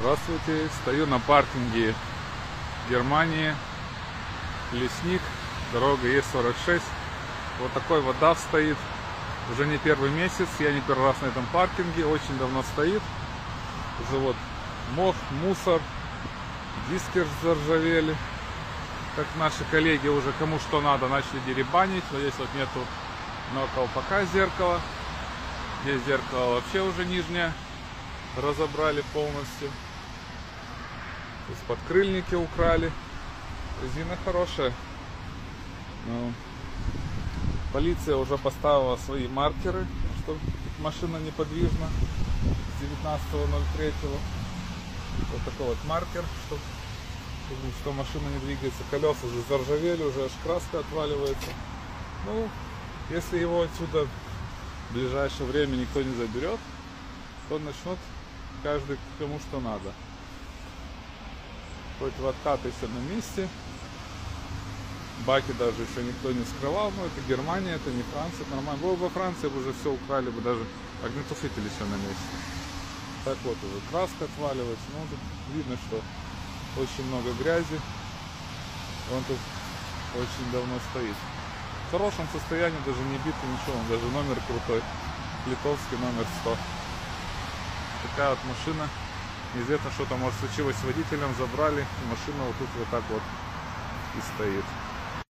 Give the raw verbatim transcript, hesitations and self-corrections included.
Здравствуйте, стою на паркинге Германии, Лесник, дорога Е сорок шесть. Вот такой вот даф стоит, уже не первый месяц, я не первый раз на этом паркинге, очень давно стоит. Уже вот мох, мусор, диски заржавели. Как наши коллеги уже кому что надо начали деребанить. Вот здесь вот нету на колпака зеркала. Здесь зеркало вообще уже нижнее разобрали полностью. Здесь подкрыльники украли. Резина хорошая. Ну, полиция уже поставила свои маркеры, что машина неподвижна с девятнадцатого ноль третьего. Вот такой вот маркер, что, что машина не двигается. Колеса уже заржавели, уже аж краска отваливается. Ну, если его отсюда в ближайшее время никто не заберет, то начнут каждый кому что надо. Противооткаты все на месте. Баки даже еще никто не скрывал. Но это Германия, это не Франция. Это нормально. Было бы во Франции, бы уже все украли бы, даже огнетушители еще на месте. Так вот, уже краска отваливается. Ну, тут видно, что очень много грязи. Он тут очень давно стоит. В хорошем состоянии, даже не битый, ничего. Он даже номер крутой. Литовский номер сто. Такая вот машина. Неизвестно, что там может случилось с водителем. Забрали. И машина вот тут вот так вот и стоит.